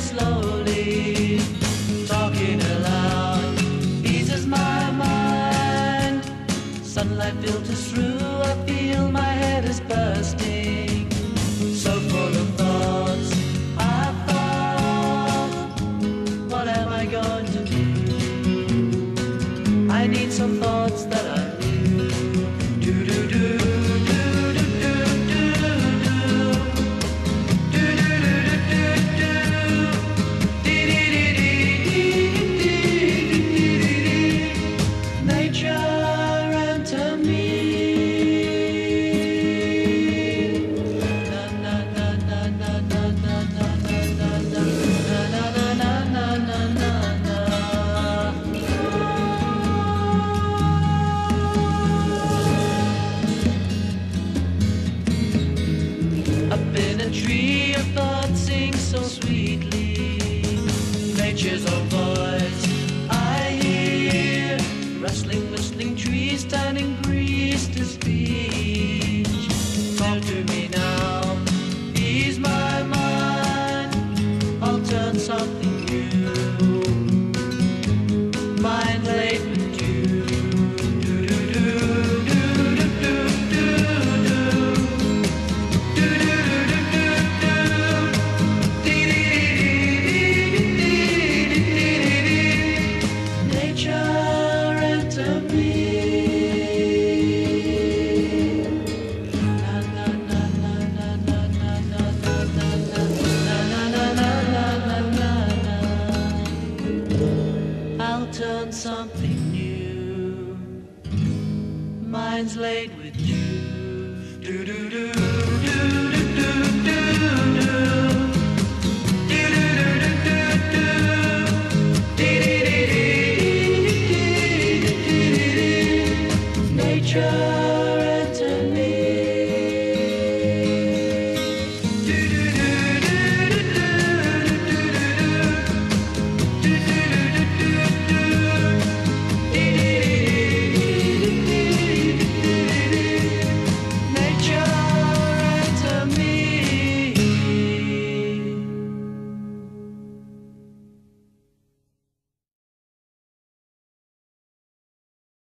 slowly. Talking aloud eases my mind. Sunlight filters through, I feel my head is bursting. So full of thoughts, I thought, what am I going to do? I need some thoughts that I knew. Do-do-do. Tree of thoughts sings so sweetly. Nature's own voice I hear, rustling, whistling trees, turning breeze to speech. Talk to me now, ease my mind, I'll turn something new. Mind laid with you. I'll turn something new. Mine's laid with you.